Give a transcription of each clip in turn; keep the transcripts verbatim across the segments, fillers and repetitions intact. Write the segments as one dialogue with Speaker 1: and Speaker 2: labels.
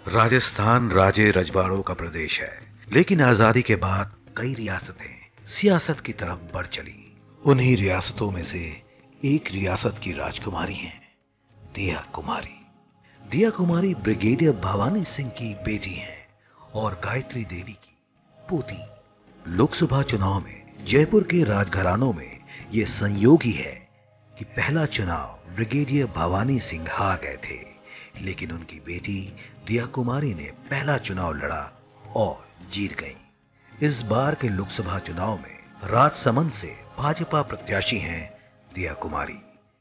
Speaker 1: राजस्थान राजे रजवाड़ों का प्रदेश है, लेकिन आजादी के बाद कई रियासतें सियासत की तरफ बढ़ चली। उन्हीं रियासतों में से एक रियासत की राजकुमारी हैं दिया कुमारी। दिया कुमारी ब्रिगेडियर भवानी सिंह की बेटी हैं और गायत्री देवी की पोती। लोकसभा चुनाव में जयपुर के राजघरानों में यह संयोग ही है कि पहला चुनाव ब्रिगेडियर भवानी सिंह हार गए थे, लेकिन उनकी बेटी दिया कुमारी ने पहला चुनाव लड़ा और जीत गई। इस बार के लोकसभा चुनाव में राजसमन से भाजपा प्रत्याशी हैं दिया कुमारी।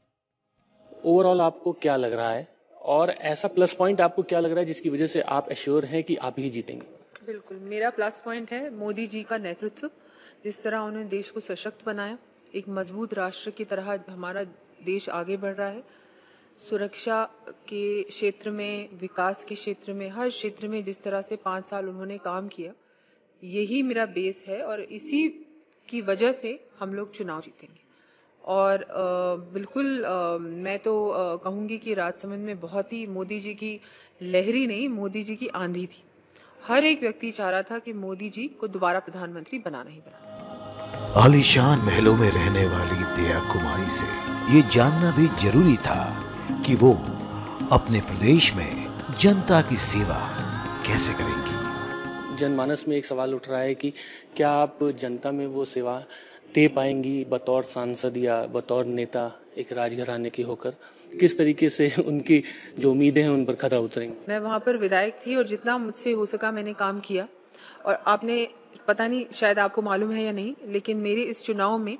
Speaker 2: ओवरऑल आपको क्या लग रहा है और ऐसा प्लस पॉइंट आपको क्या लग रहा है जिसकी वजह से आप एश्योर हैं कि आप ही जीतेंगे?
Speaker 3: बिल्कुल, मेरा प्लस पॉइंट है मोदी जी का नेतृत्व। जिस तरह उन्होंने देश को सशक्त बनाया, एक मजबूत राष्ट्र की तरह हमारा देश आगे बढ़ रहा है। सुरक्षा के क्षेत्र में, विकास के क्षेत्र में, हर क्षेत्र में जिस तरह से पाँच साल उन्होंने काम किया, यही मेरा बेस है और इसी की वजह से हम लोग चुनाव जीतेंगे। और आ, बिल्कुल आ, मैं तो आ, कहूंगी कि राजसमंद में बहुत ही मोदी जी की लहरी नहीं, मोदी जी की आंधी थी। हर एक व्यक्ति चाह रहा था कि मोदी जी को दोबारा प्रधानमंत्री बनाना ही बनाना।
Speaker 1: आलीशान महलों में रहने वाली दिया कुमारी से ये जानना भी जरूरी था कि वो अपने प्रदेश में जनता की सेवा कैसे करेंगी।
Speaker 2: जनमानस में एक सवाल उठ रहा है कि क्या आप जनता में वो सेवा दे पाएंगी बतौर सांसद या बतौर नेता एक राजघराने की होकर? किस तरीके से उनकी जो उम्मीदें हैं उन पर खरा उतरेंगी?
Speaker 3: मैं वहां पर विधायक थी और जितना मुझसे हो सका मैंने काम किया। और आपने, पता नहीं शायद आपको मालूम है या नहीं, लेकिन मेरे इस चुनाव में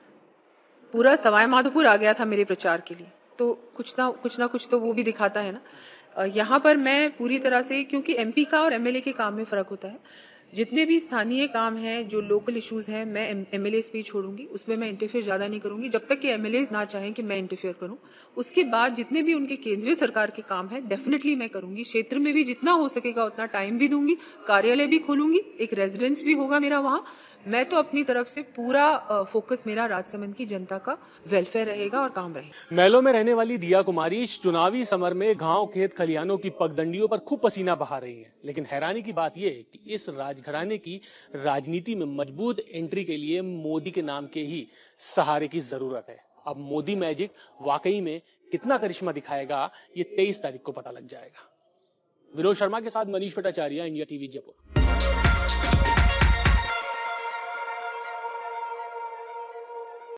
Speaker 3: पूरा सवाई माधोपुर आ गया था मेरे प्रचार के लिए। तो कुछ ना कुछ ना कुछ तो वो भी दिखाता है ना। यहाँ पर मैं पूरी तरह से, क्योंकि एमपी का और एमएलए के काम में फर्क होता है, जितने भी स्थानीय काम हैं, जो लोकल इश्यूज हैं, मैं एमएलए पे छोड़ूंगी। उसमें मैं इंटरफेयर ज्यादा नहीं करूंगी जब तक कि एमएलए ना चाहें कि मैं इंटरफेयर करूं। उसके बाद जितने भी उनके केंद्रीय सरकार के काम है डेफिनेटली मैं करूंगी। क्षेत्र में भी जितना हो सकेगा उतना टाइम भी दूंगी, कार्यालय भी खोलूंगी, एक रेजिडेंस भी होगा मेरा वहां। मैं तो अपनी तरफ से पूरा फोकस मेरा राजसमंद की जनता का वेलफेयर रहेगा और काम रहेगा।
Speaker 2: महलों में रहने वाली दिया कुमारी इस चुनावी समर में गांव खेत खलिहानों की पगडंडियों पर खूब पसीना बहा रही है। लेकिन हैरानी की बात यह है कि इस राजघराने की राजनीति में मजबूत एंट्री के लिए मोदी के नाम के ही सहारे की जरूरत है। अब मोदी मैजिक वाकई में कितना करिश्मा दिखाएगा, ये तेईस तारीख को पता लग जाएगा। विनोद शर्मा के साथ मनीष भट्टाचार्य, इंडिया टीवी जयपुर।